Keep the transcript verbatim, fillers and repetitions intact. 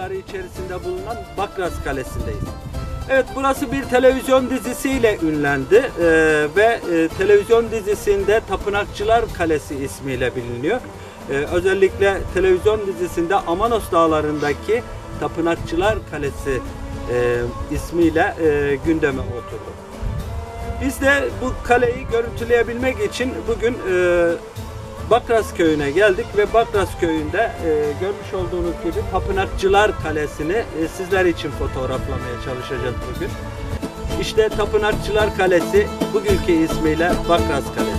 sınırları içerisinde bulunan Bakras Kalesi'ndeyiz. Evet, burası bir televizyon dizisiyle ünlendi ee, ve e, televizyon dizisinde Tapınakçılar Kalesi ismiyle biliniyor. Ee, özellikle televizyon dizisinde Amanos Dağları'ndaki Tapınakçılar Kalesi e, ismiyle e, gündeme oturdu. Biz de bu kaleyi görüntüleyebilmek için bugün e, Bakras Köyü'ne geldik ve Bakras Köyü'nde e, görmüş olduğunuz gibi Tapınakçılar Kalesi'ni e, sizler için fotoğraflamaya çalışacağız bugün. İşte Tapınakçılar Kalesi bugünkü ismiyle Bakras Kalesi.